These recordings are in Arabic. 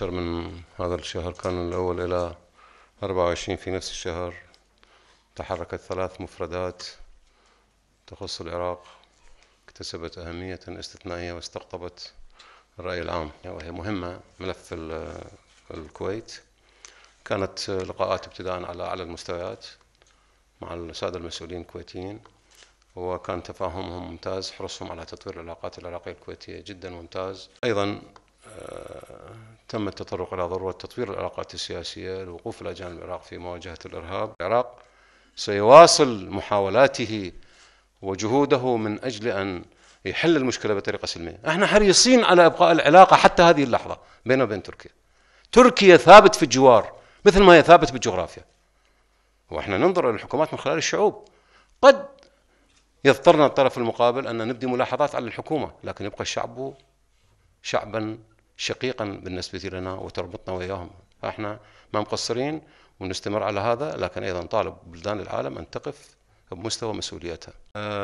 15 من هذا الشهر كان الأول إلى 24 في نفس الشهر تحركت 3 مفردات تخص العراق، اكتسبت أهمية استثنائية واستقطبت الرأي العام، وهي مهمة. ملف الكويت كانت لقاءات ابتداء على أعلى المستويات مع السادة المسؤولين الكويتيين، وكان تفاهمهم ممتاز، حرصهم على تطوير العلاقات العراقية الكويتية جدا ممتاز. أيضا تم التطرق إلى ضرورة تطوير العلاقات السياسية لوقوف الأجانب العراق في مواجهة الإرهاب. العراق سيواصل محاولاته وجهوده من أجل أن يحل المشكلة بطريقة سلمية. احنا حريصين على إبقاء العلاقة حتى هذه اللحظة بيننا وبين تركيا. تركيا ثابت في الجوار مثل ما هي ثابت بالجغرافيا، واحنا ننظر إلى الحكومات من خلال الشعوب. قد يضطرنا الطرف المقابل أن نبدي ملاحظات على الحكومة، لكن يبقى الشعب شعبا شقيقا بالنسبة لنا وتربطنا وإياهم. فإحنا ما مقصرين ونستمر على هذا، لكن أيضا طالب بلدان العالم أن تقف بمستوى مسؤوليتها.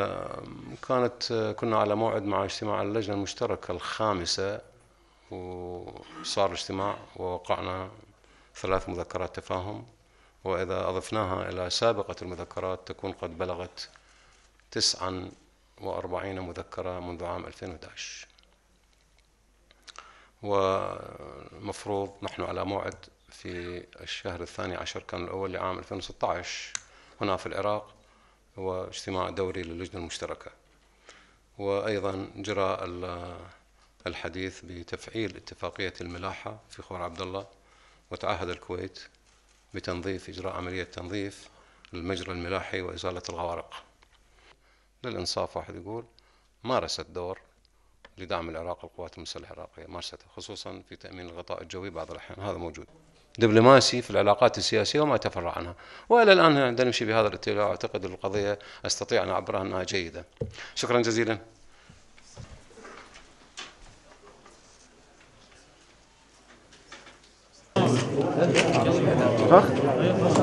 كنا على موعد مع اجتماع اللجنة المشتركة الخامسة، وصار الاجتماع ووقعنا 3 مذكرات تفاهم، وإذا أضفناها إلى سابقة المذكرات تكون قد بلغت 49 مذكرة منذ عام 2011. ومفروض نحن على موعد في الشهر 12 كان الأول لعام 2016 هنا في العراق، هو اجتماع دوري للجنة المشتركة. وأيضا جرى الحديث بتفعيل اتفاقية الملاحة في خور عبد الله، وتعهد الكويت بتنظيف إجراء عملية تنظيف المجرى الملاحي وإزالة الغوارق. للإنصاف واحد يقول مارست دور لدعم العراق القوات المسلحة العراقية، مارستها خصوصا في تأمين الغطاء الجوي بعض الأحيان، هذا موجود. دبلوماسي في العلاقات السياسية وما يتفرع عنها، وإلى الآن عندما نمشي بهذا الاتجاه أعتقد القضية أستطيع أن أعبرها أنها جيدة. شكرا جزيلا.